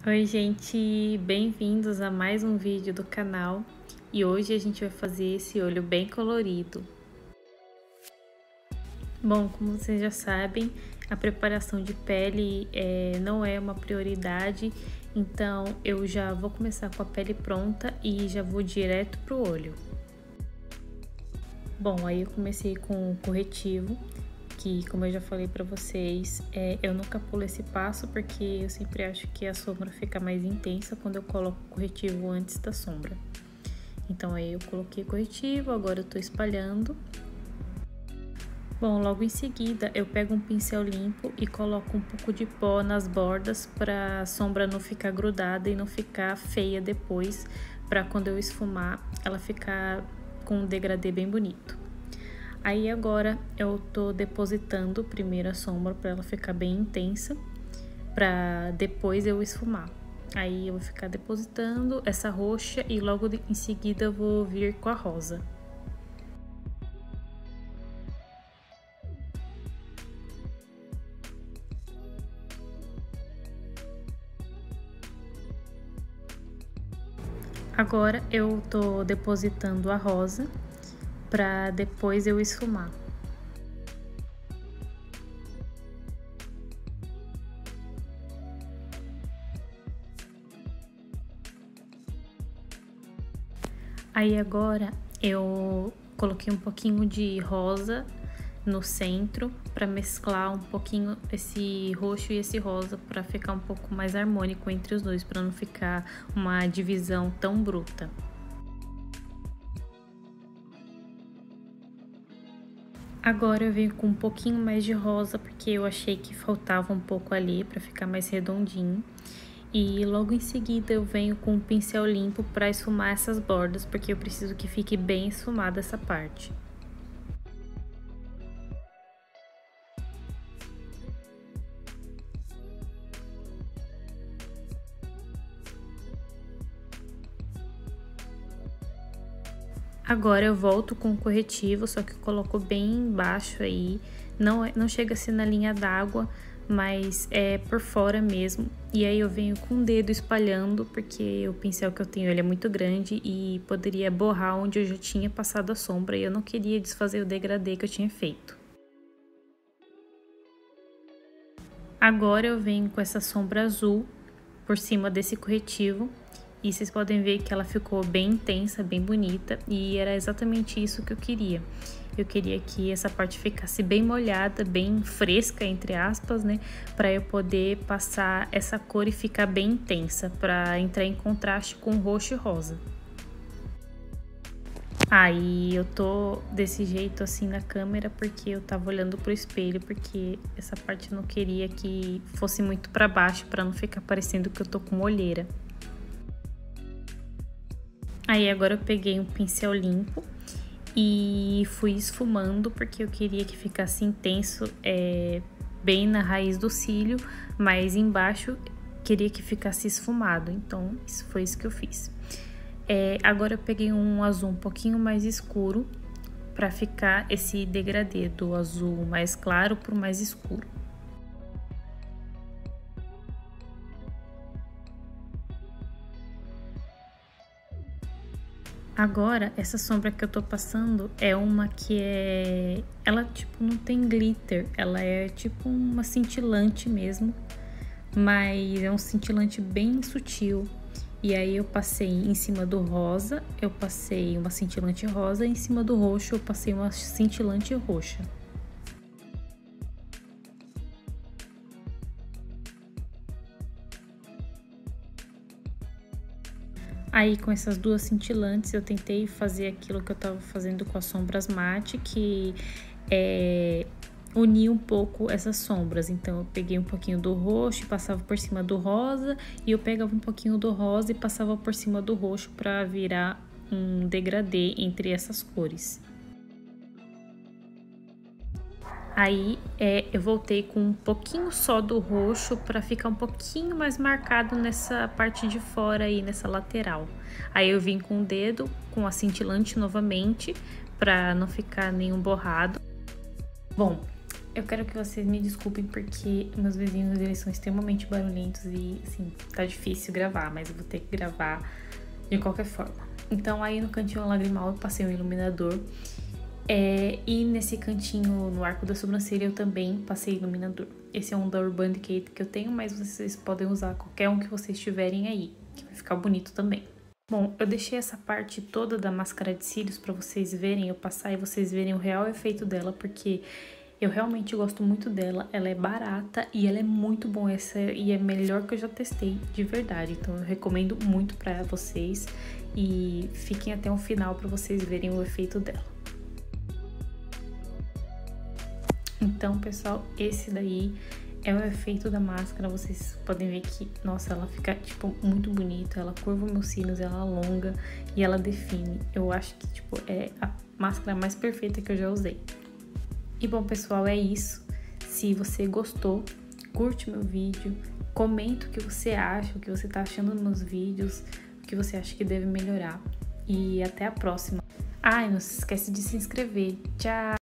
Oi, gente, bem-vindos a mais um vídeo do canal e hoje a gente vai fazer esse olho bem colorido. Bom, como vocês já sabem, a preparação de pele não é uma prioridade, então eu já vou começar com a pele pronta e já vou direto pro olho. Bom, aí eu comecei com o corretivo, que como eu já falei pra vocês, eu nunca pulo esse passo porque eu sempre acho que a sombra fica mais intensa quando eu coloco o corretivo antes da sombra. Então aí eu coloquei corretivo, agora eu tô espalhando. Bom, logo em seguida eu pego um pincel limpo e coloco um pouco de pó nas bordas para a sombra não ficar grudada e não ficar feia depois, para quando eu esfumar ela ficar com um degradê bem bonito. Aí agora eu tô depositando primeiro a sombra para ela ficar bem intensa, para depois eu esfumar. Aí eu vou ficar depositando essa roxa e logo em seguida eu vou vir com a rosa. Agora eu tô depositando a rosa para depois eu esfumar. Aí agora eu coloquei um pouquinho de rosa no centro para mesclar um pouquinho esse roxo e esse rosa para ficar um pouco mais harmônico entre os dois, para não ficar uma divisão tão bruta. Agora eu venho com um pouquinho mais de rosa porque eu achei que faltava um pouco ali para ficar mais redondinho. E logo em seguida eu venho com um pincel limpo para esfumar essas bordas, porque eu preciso que fique bem esfumada essa parte. Agora eu volto com o corretivo, só que eu coloco bem embaixo aí, não chega a ser na linha d'água, mas é por fora mesmo. E aí eu venho com o dedo espalhando, porque o pincel que eu tenho ele é muito grande e poderia borrar onde eu já tinha passado a sombra e eu não queria desfazer o degradê que eu tinha feito. Agora eu venho com essa sombra azul por cima desse corretivo. E vocês podem ver que ela ficou bem intensa, bem bonita, e era exatamente isso que eu queria. Eu queria que essa parte ficasse bem molhada, bem fresca, entre aspas, né? Para eu poder passar essa cor e ficar bem intensa, para entrar em contraste com roxo e rosa. Aí eu tô desse jeito assim na câmera porque eu tava olhando pro espelho, porque essa parte eu não queria que fosse muito para baixo, para não ficar parecendo que eu tô com olheira. Aí agora eu peguei um pincel limpo e fui esfumando, porque eu queria que ficasse intenso bem na raiz do cílio, mas embaixo queria que ficasse esfumado, então foi isso que eu fiz. Agora eu peguei um azul um pouquinho mais escuro para ficar esse degradê do azul mais claro pro mais escuro. Agora, essa sombra que eu tô passando é uma que ela, tipo, não tem glitter. Ela é, tipo, uma cintilante mesmo. Mas é um cintilante bem sutil. E aí, eu passei em cima do rosa, eu passei uma cintilante rosa. E em cima do roxo, eu passei uma cintilante roxa. Aí, com essas duas cintilantes, eu tentei fazer aquilo que eu tava fazendo com as sombras mate, que unir um pouco essas sombras. Então, eu peguei um pouquinho do roxo e passava por cima do rosa, e eu pegava um pouquinho do rosa e passava por cima do roxo para virar um degradê entre essas cores. Aí, eu voltei com um pouquinho só do roxo para ficar um pouquinho mais marcado nessa parte de fora aí, nessa lateral. Aí eu vim com o dedo, com a cintilante novamente, para não ficar nenhum borrado. Bom, eu quero que vocês me desculpem porque meus vizinhos, eles são extremamente barulhentos e, assim, tá difícil gravar, mas eu vou ter que gravar de qualquer forma. Então, aí no cantinho lagrimal eu passei um iluminador. E nesse cantinho, no arco da sobrancelha, eu também passei iluminador. Esse é um da Urban Decay que eu tenho, mas vocês podem usar qualquer um que vocês tiverem aí, que vai ficar bonito também. Bom, eu deixei essa parte toda da máscara de cílios pra vocês verem, eu passar e vocês verem o real efeito dela, porque eu realmente gosto muito dela. Ela é barata e ela é muito boa, e é melhor que eu já testei, de verdade. Então eu recomendo muito pra vocês e fiquem até o final pra vocês verem o efeito dela. Então, pessoal, esse daí é o efeito da máscara. Vocês podem ver que, nossa, ela fica, tipo, muito bonita. Ela curva meus cílios, ela alonga e ela define. Eu acho que, tipo, é a máscara mais perfeita que eu já usei. E, bom, pessoal, é isso. Se você gostou, curte meu vídeo, comenta o que você acha, o que você tá achando dos meus vídeos, o que você acha que deve melhorar. E até a próxima. Ah, e não se esquece de se inscrever. Tchau!